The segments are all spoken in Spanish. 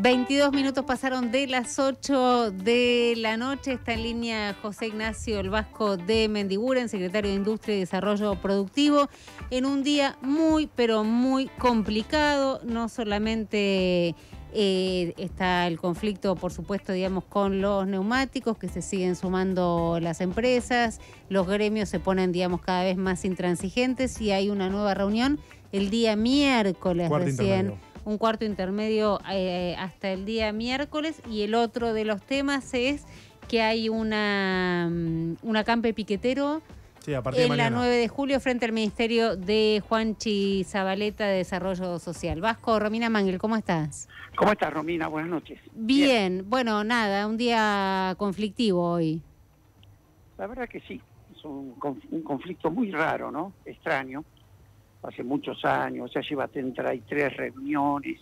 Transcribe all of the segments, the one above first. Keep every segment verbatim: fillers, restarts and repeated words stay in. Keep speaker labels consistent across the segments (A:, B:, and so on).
A: veintidós minutos pasaron de las ocho de la noche. Está en línea José Ignacio El Vasco de Mendiguren, secretario de Industria y Desarrollo Productivo, en un día muy, pero muy complicado. No solamente eh, está el conflicto, por supuesto, digamos, con los neumáticos, que se siguen sumando las empresas, los gremios se ponen, digamos, cada vez más intransigentes y hay una nueva reunión el día miércoles
B: Cuarto
A: recién.
B: intermedio.
A: Un cuarto intermedio eh, hasta el día miércoles, y el otro de los temas es que hay una, un acampe piquetero
B: sí, a partir
A: en
B: de
A: la
B: mañana.
A: nueve de julio frente al Ministerio de Juanchi Zabaleta de Desarrollo Social. Vasco, Romina Mangel, ¿cómo estás?
C: ¿Cómo estás, Romina? Buenas noches.
A: Bien, Bien. Bueno, nada, un día conflictivo hoy.
C: La verdad que sí, es un, un conflicto muy raro, ¿no? Extraño. Hace muchos años, ya lleva treinta y tres reuniones,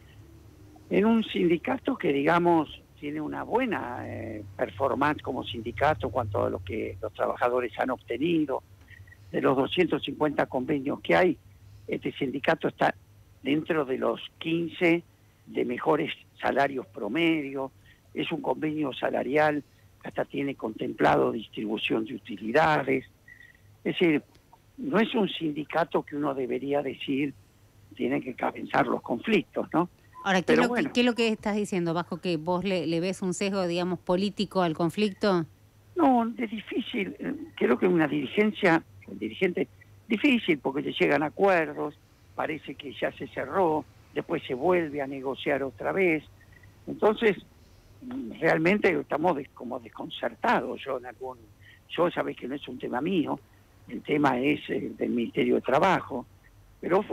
C: en un sindicato que, digamos, tiene una buena eh, performance como sindicato cuanto a lo que los trabajadores han obtenido. De los doscientos cincuenta convenios que hay, este sindicato está dentro de los quince de mejores salarios promedio. Es un convenio salarial que hasta tiene contemplado distribución de utilidades. Es decir, no es un sindicato que uno debería decir tiene que cabezar los conflictos, ¿no?
A: Ahora, ¿qué,
C: Pero
A: es, lo
C: bueno,
A: que, ¿qué es lo que estás diciendo, Vasco? ¿Que vos le, le ves un sesgo, digamos, político al conflicto?
C: No, es difícil. Creo que una dirigencia, el dirigente, difícil porque le llegan acuerdos, parece que ya se cerró, después se vuelve a negociar otra vez. Entonces, realmente estamos des, como desconcertados. Yo en algún, yo sabés que no es un tema mío, el tema es el del Ministerio de Trabajo, pero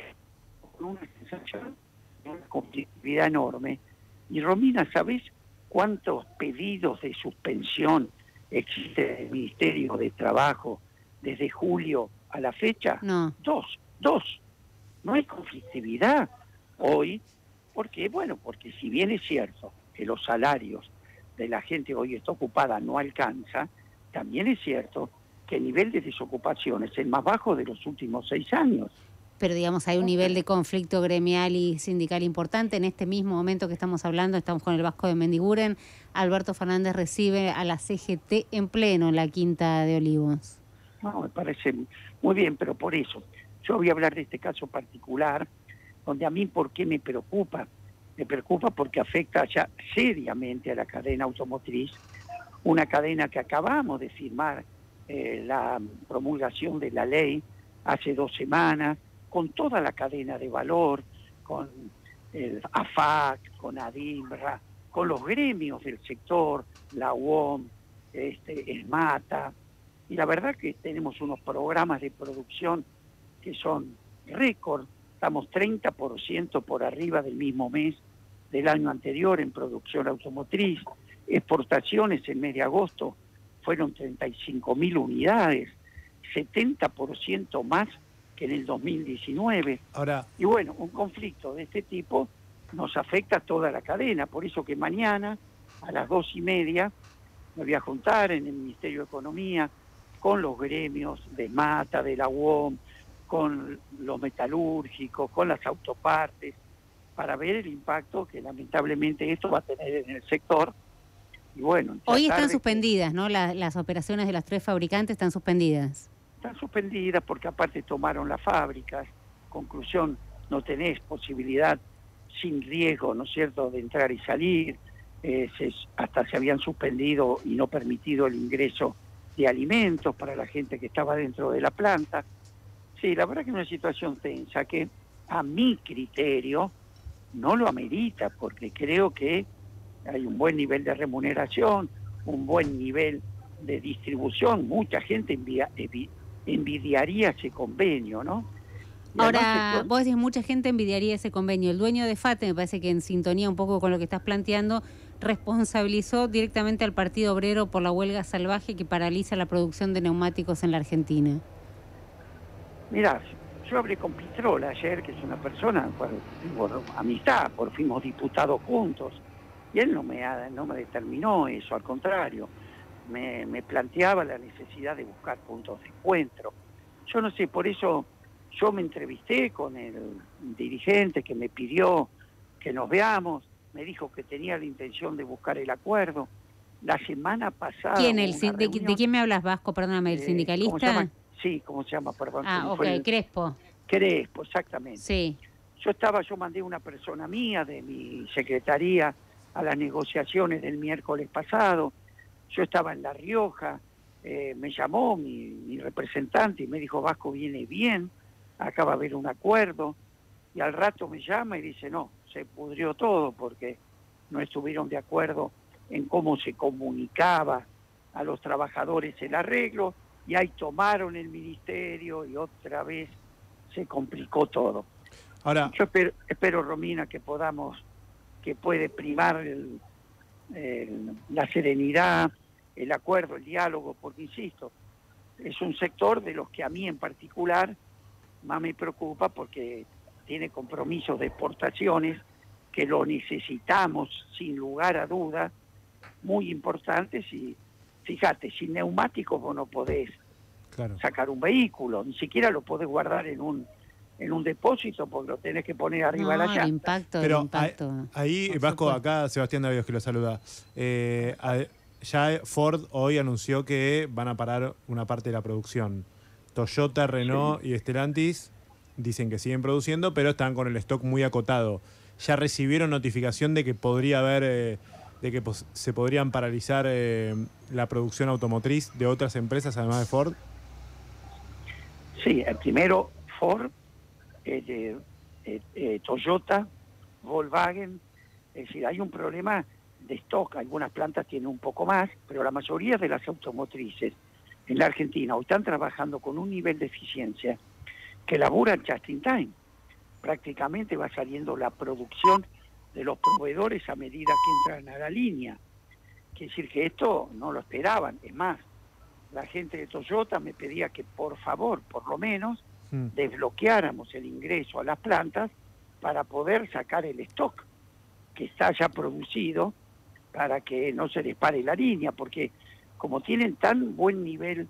C: con una sensación de una conflictividad enorme. Y Romina, ¿sabés cuántos pedidos de suspensión existe en el Ministerio de Trabajo desde julio a la fecha?
A: No.
C: Dos, dos. No hay conflictividad hoy, porque, bueno, porque si bien es cierto que los salarios de la gente hoy está ocupada no alcanza, también es cierto que el nivel de desocupación es el más bajo de los últimos seis años.
A: Pero, digamos, hay un nivel de conflicto gremial y sindical importante. En este mismo momento que estamos hablando, estamos con el Vasco de Mendiguren. Alberto Fernández recibe a la C G T en pleno en la Quinta de Olivos.
C: No, me parece muy bien, pero por eso, yo voy a hablar de este caso particular, donde a mí, ¿por qué me preocupa? Me preocupa porque afecta ya seriamente a la cadena automotriz, una cadena que acabamos de firmar eh, la promulgación de la ley hace dos semanas, con toda la cadena de valor, con el A F A C, con ADIMRA, con los gremios del sector, la U O M, este, el MATA, y la verdad que tenemos unos programas de producción que son récord. Estamos treinta por ciento por arriba del mismo mes del año anterior en producción automotriz. Exportaciones en mes de agosto fueron treinta y cinco mil unidades, setenta por ciento más que en el dos mil diecinueve.
B: Ahora,
C: y bueno, un conflicto de este tipo nos afecta a toda la cadena, por eso que mañana a las dos y media me voy a juntar en el Ministerio de Economía con los gremios de MATA, de la U O M, con los metalúrgicos, con las autopartes, para ver el impacto que lamentablemente esto va a tener en el sector. Y bueno,
A: hoy están suspendidas, ¿no? Las, las operaciones de las tres fabricantes están suspendidas.
C: Están suspendidas porque aparte tomaron las fábricas. Conclusión, no tenés posibilidad sin riesgo, ¿no es cierto?, de entrar y salir. Eh, se, hasta se habían suspendido y no permitido el ingreso de alimentos para la gente que estaba dentro de la planta. Sí, la verdad que es una situación tensa que a mi criterio no lo amerita, porque creo que hay un buen nivel de remuneración, un buen nivel de distribución. Mucha gente envia, envidiaría ese convenio, ¿no?
A: Y ahora, sector... vos decís, mucha gente envidiaría ese convenio. El dueño de FATE, me parece que en sintonía un poco con lo que estás planteando, responsabilizó directamente al Partido Obrero por la huelga salvaje que paraliza la producción de neumáticos en la Argentina.
C: Mirá, yo hablé con Pitrola ayer, que es una persona por, por amistad, por fuimos diputados juntos, y él no me, no me determinó eso, al contrario, me, me planteaba la necesidad de buscar puntos de encuentro. Yo no sé, por eso yo me entrevisté con el dirigente que me pidió que nos veamos, me dijo que tenía la intención de buscar el acuerdo. La semana pasada...
A: ¿Quién? El,
C: de,
A: ¿De quién me hablas, Vasco? Perdóname, ¿el
C: eh,
A: sindicalista?
C: ¿cómo se llama? Sí, ¿cómo se llama? Perdón.
A: Ah, ok,
C: fue el...
A: Crespo.
C: Crespo, exactamente.
A: Sí.
C: Yo estaba, yo mandé una persona mía de mi secretaría a las negociaciones del miércoles pasado. Yo estaba en La Rioja, eh, me llamó mi, mi representante y me dijo, Vasco viene bien, acá va a haber un acuerdo. Y al rato me llama y dice, no, se pudrió todo porque no estuvieron de acuerdo en cómo se comunicaba a los trabajadores el arreglo, y ahí tomaron el ministerio y otra vez se complicó todo. Ahora, yo espero, espero, Romina, que podamos, que puede primar el, el, la serenidad, el acuerdo, el diálogo, porque insisto, es un sector de los que a mí en particular más me preocupa porque tiene compromisos de exportaciones que lo necesitamos sin lugar a dudas, muy importantes, y fíjate, sin neumáticos vos no podés claro. sacar un vehículo, ni siquiera lo podés guardar en un en un depósito porque lo tenés que poner arriba no, de la llanta.
A: El impacto,
B: Pero
A: el impacto.
B: Ahí, ahí Vasco, acá Sebastián Davíos que lo saluda. Eh, a, ya Ford hoy anunció que van a parar una parte de la producción. Toyota, Renault sí. y Stellantis dicen que siguen produciendo, pero están con el stock muy acotado. ¿Ya recibieron notificación de que podría haber, eh, de que pues, se podrían paralizar eh, la producción automotriz de otras empresas además de Ford?
C: Sí, el primero Ford, eh, eh, eh, Toyota, Volkswagen, es decir, hay un problema de stock, algunas plantas tienen un poco más, pero la mayoría de las automotrices en la Argentina hoy están trabajando con un nivel de eficiencia que laburan just in time. Prácticamente va saliendo la producción de los proveedores a medida que entran a la línea. Quiere decir que esto no lo esperaban, es más, la gente de Toyota me pedía que por favor, por lo menos, mm. desbloqueáramos el ingreso a las plantas para poder sacar el stock que está ya producido para que no se les pare la línea, porque como tienen tan buen nivel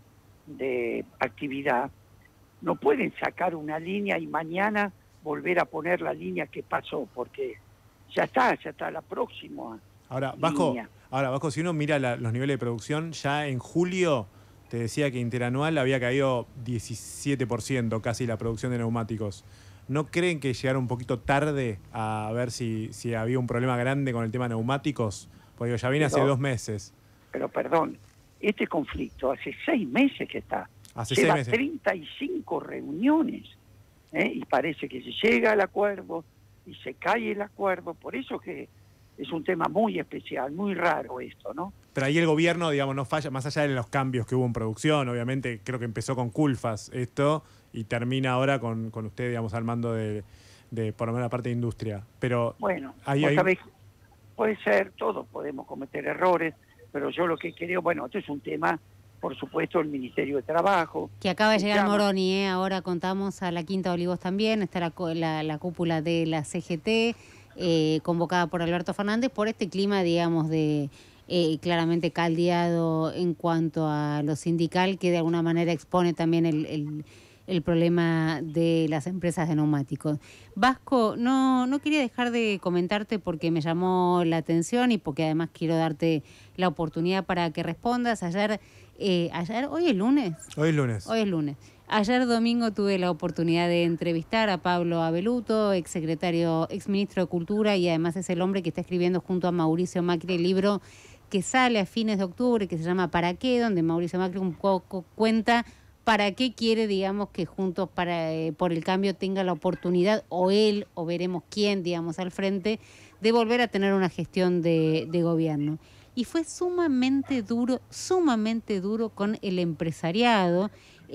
C: de actividad, no pueden sacar una línea y mañana volver a poner la línea que pasó, porque ya está, ya está la próxima
B: ahora, Vasco, ahora, Vasco, si uno mira la, los niveles de producción, ya en julio te decía que interanual había caído diecisiete por ciento casi la producción de neumáticos. ¿No creen que llegaron un poquito tarde a ver si, si había un problema grande con el tema de neumáticos? Porque ya viene pero, hace dos meses.
C: Pero perdón, este conflicto hace seis meses que está.
B: Hace
C: Lleva
B: seis meses.
C: treinta y cinco reuniones, ¿eh? Y parece que se llega al acuerdo y se cae el acuerdo. Por eso que es un tema muy especial, muy raro esto, ¿no?
B: Pero ahí el gobierno, digamos, no falla, más allá de los cambios que hubo en producción, obviamente creo que empezó con Culfas esto y termina ahora con, con usted, digamos, al mando de, de por lo menos la parte de industria. Pero
C: bueno,
B: ahí,
C: vos
B: ahí...
C: sabés, puede ser, todos podemos cometer errores, pero yo lo que creo, bueno, esto es un tema, por supuesto, el Ministerio de Trabajo.
A: Que acaba de llegar llama... Moroni, ¿eh? Ahora contamos a la Quinta de Olivos también, está la, la, la cúpula de la C G T, eh, convocada por Alberto Fernández, por este clima, digamos, de eh, claramente caldeado en cuanto a lo sindical, que de alguna manera expone también el, el, el problema de las empresas de neumáticos. Vasco, no, no quería dejar de comentarte porque me llamó la atención y porque además quiero darte la oportunidad para que respondas. Ayer, eh, ayer, hoy es lunes.
B: Hoy es lunes.
A: Hoy es lunes. Ayer domingo tuve la oportunidad de entrevistar a Pablo Abeluto, exsecretario, exministro de Cultura, y además es el hombre que está escribiendo junto a Mauricio Macri el libro que sale a fines de octubre, que se llama ¿Para qué?, donde Mauricio Macri un poco cuenta para qué quiere, digamos, que Juntos para eh, por el Cambio tenga la oportunidad, o él, o veremos quién, digamos, al frente, de volver a tener una gestión de, de gobierno. Y fue sumamente duro, sumamente duro con el empresariado.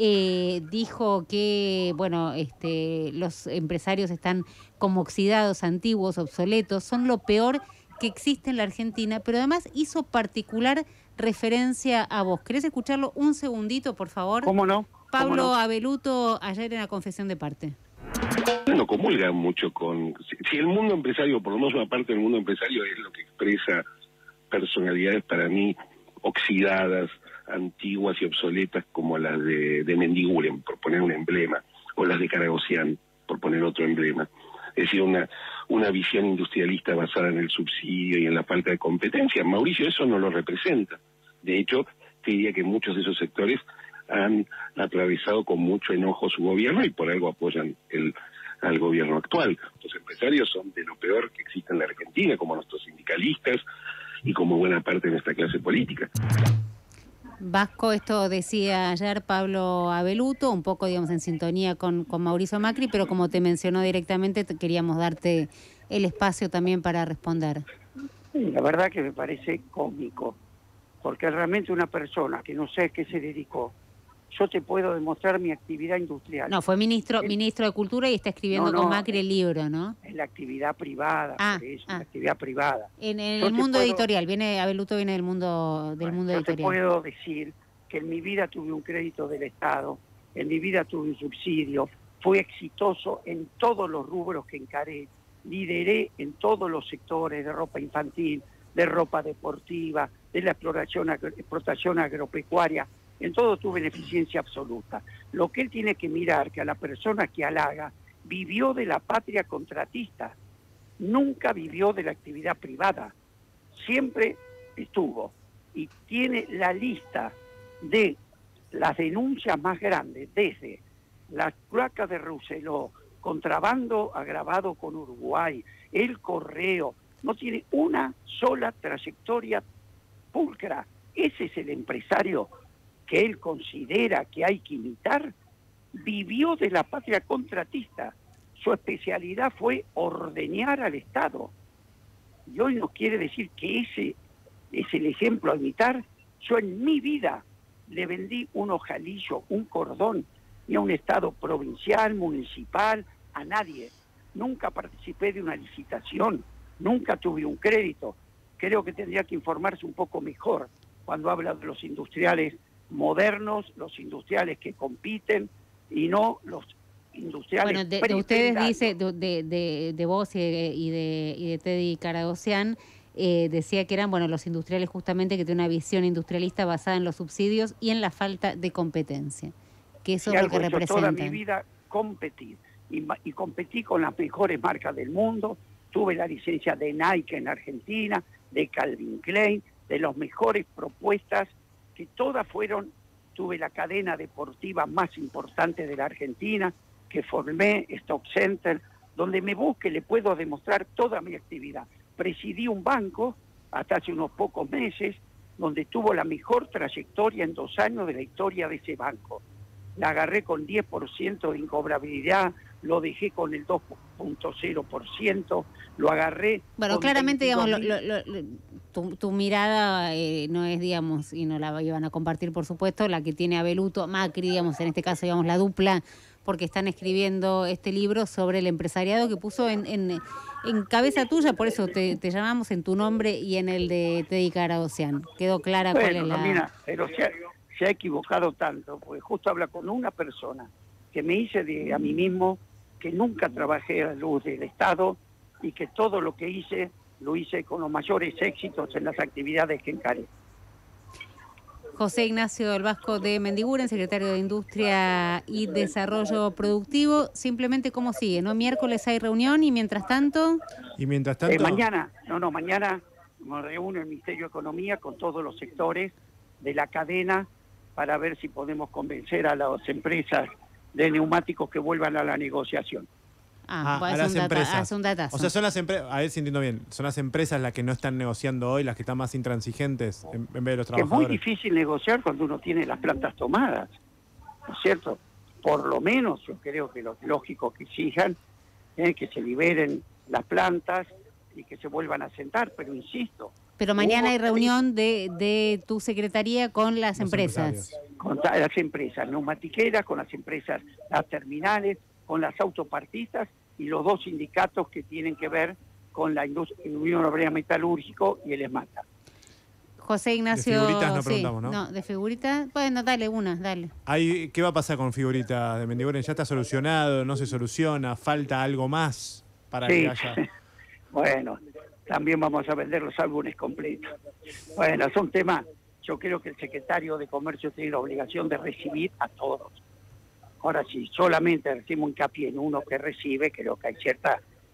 A: Eh, dijo que, bueno, este, los empresarios están como oxidados, antiguos, obsoletos, son lo peor que existe en la Argentina, pero además hizo particular referencia a vos. ¿Querés escucharlo un segundito, por favor?
C: ¿Cómo no?
A: Pablo
C: ¿Cómo no?
A: Abeluto, ayer en la confesión de parte.
D: No comulga mucho con... Si, si el mundo empresario, por lo menos una parte del mundo empresario, es lo que expresa personalidades para mí oxidadas, antiguas y obsoletas, como las de, de Mendiguren, por poner un emblema, o las de Caragosian, por poner otro emblema. Es decir, una, una visión industrialista basada en el subsidio y en la falta de competencia. Mauricio eso no lo representa. De hecho, te diría que muchos de esos sectores han atravesado con mucho enojo su gobierno y por algo apoyan el al gobierno actual. Los empresarios son de lo peor que existe en la Argentina, como nuestros sindicalistas y como buena parte de nuestra clase política.
A: Vasco, esto decía ayer Pablo Abeluto, un poco, digamos, en sintonía con, con Mauricio Macri, pero como te mencionó directamente, te queríamos darte el espacio también para responder.
C: Sí, la verdad que me parece cómico, porque realmente una persona que no sé a qué se dedicó, yo te puedo demostrar mi actividad industrial.
A: No, fue ministro el, ministro de Cultura y está escribiendo no, no, con Macri el libro, ¿no?
C: En la actividad privada,
A: ah,
C: por eso,
A: ah.
C: en la actividad privada.
A: En, en el mundo puedo, editorial, viene Abeluto viene del mundo del
C: bueno,
A: mundo
C: yo
A: editorial.
C: Yo te puedo decir que en mi vida tuve un crédito del Estado, en mi vida tuve un subsidio, fui exitoso en todos los rubros que encaré, lideré en todos los sectores de ropa infantil, de ropa deportiva, de la exploración, explotación agropecuaria. En todo tuve eficiencia absoluta. Lo que él tiene que mirar, que a la persona que halaga, vivió de la patria contratista, nunca vivió de la actividad privada, siempre estuvo, y tiene la lista de las denuncias más grandes, desde las cloacas de Rousselot, contrabando agravado con Uruguay, el correo, no tiene una sola trayectoria pulcra. Ese es el empresario que él considera que hay que imitar. Vivió de la patria contratista. Su especialidad fue ordeñar al Estado. Y hoy nos quiere decir que ese es el ejemplo a imitar. Yo en mi vida le vendí un ojalillo, un cordón, ni a un Estado provincial, municipal, a nadie. Nunca participé de una licitación, nunca tuve un crédito. Creo que tendría que informarse un poco mejor cuando habla de los industriales modernos, los industriales que compiten y no los industriales.
A: Bueno, de, de ustedes dice, de, de, de, de vos y de, y de, y de Teddy Karagossian, eh, decía que eran bueno los industriales justamente que tienen una visión industrialista basada en los subsidios y en la falta de competencia, que eso
C: y
A: es lo que representan.
C: Toda mi vida competí y, y competí con las mejores marcas del mundo. Tuve la licencia de Nike en Argentina, de Calvin Klein, de las mejores propuestas que todas fueron, tuve la cadena deportiva más importante de la Argentina, que formé, Stock Center, donde me busque, le puedo demostrar toda mi actividad. Presidí un banco hasta hace unos pocos meses, donde tuvo la mejor trayectoria en dos años de la historia de ese banco. La agarré con diez por ciento de incobrabilidad, lo dejé con el dos punto cero por ciento, lo agarré...
A: Bueno, claramente, digamos, lo, lo, lo, tu, tu mirada eh, no es, digamos, y no la iban a compartir, por supuesto, la que tiene Abeluto, Macri, digamos, en este caso, digamos, la dupla, porque están escribiendo este libro sobre el empresariado que puso en, en, en cabeza tuya, por eso te, te llamamos en tu nombre y en el de Teddy Karagossian. Quedó clara
C: bueno,
A: cuál es la...
C: Mira, pero se ha, se ha equivocado tanto, porque justo habla con una persona que me hice de a mí mismo que nunca trabajé a la luz del Estado y que todo lo que hice, lo hice con los mayores éxitos en las actividades que encaré.
A: José Ignacio del Vasco de Mendiguren, secretario de Industria y Desarrollo Productivo. Simplemente, ¿cómo sigue? ¿No? Miércoles hay reunión y mientras tanto...
B: Y mientras tanto...
C: Eh, mañana, no, no, mañana me reúno el Ministerio de Economía con todos los sectores de la cadena para ver si podemos convencer a las empresas de neumáticos que vuelvan a la negociación.
A: Ah,
B: ah
A: pues
B: a
A: es
B: las
A: un
B: empresas.
A: Data, es un datazo.
B: O sea, son las empresas, a ver si entiendo bien, son las empresas las que no están negociando hoy, las que están más intransigentes en, en vez de los trabajadores.
C: Es muy difícil negociar cuando uno tiene las plantas tomadas, ¿no es cierto? Por lo menos yo creo que lo lógico que exijan es que se liberen las plantas y que se vuelvan a sentar, pero insisto.
A: Pero mañana hay reunión de, de tu secretaría con las
B: Los
A: empresas.
C: Con las empresas neumatiqueras, con las empresas, las terminales, con las autopartistas y los dos sindicatos que tienen que ver con la Unión Obrera Metalúrgico y el ESMATA.
A: José Ignacio...
B: De figuritas no
A: sí,
B: preguntamos, ¿no?
A: No, de figuritas... Bueno, dale una, dale.
B: Hay, ¿qué va a pasar con figuritas de Mendiguren? ¿Ya está solucionado? ¿No se soluciona? ¿Falta algo más para
C: sí.
B: que haya...?
C: Bueno, también vamos a vender los álbumes completos. Bueno, son temas... Yo creo que el secretario de Comercio tiene la obligación de recibir a todos. Ahora, si solamente hacemos hincapié en uno que recibe, creo que hay cierta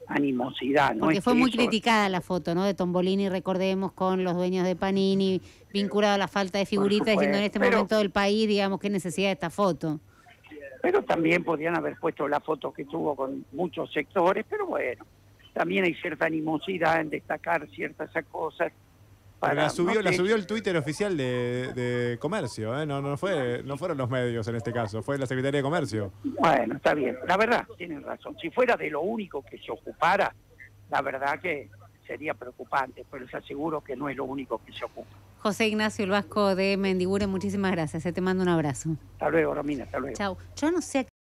C: animosidad. ¿no?
A: Porque
C: Es
A: fue
C: que
A: muy
C: eso-
A: criticada la foto, ¿no? De Tombolini, recordemos, con los dueños de Panini, vinculado a la falta de figuritas, diciendo en este
C: pero-
A: momento del país, digamos, qué necesidad de esta foto.
C: Pero también podrían haber puesto la foto que tuvo con muchos sectores, pero bueno, también hay cierta animosidad en destacar ciertas cosas.
B: Pero la subió,
C: no
B: la
C: sé,
B: subió el Twitter oficial de, de Comercio, ¿eh? No, no, fue, no fueron los medios en este caso, fue la Secretaría de Comercio.
C: Bueno, está bien, la verdad, tienen razón. Si fuera de lo único que se ocupara, la verdad que sería preocupante, pero les aseguro que no es lo único que se ocupa.
A: José Ignacio El Vasco de Mendiguren, muchísimas gracias. Te mando un abrazo.
C: Hasta luego, Romina, hasta luego.
A: Chau. Yo no sé a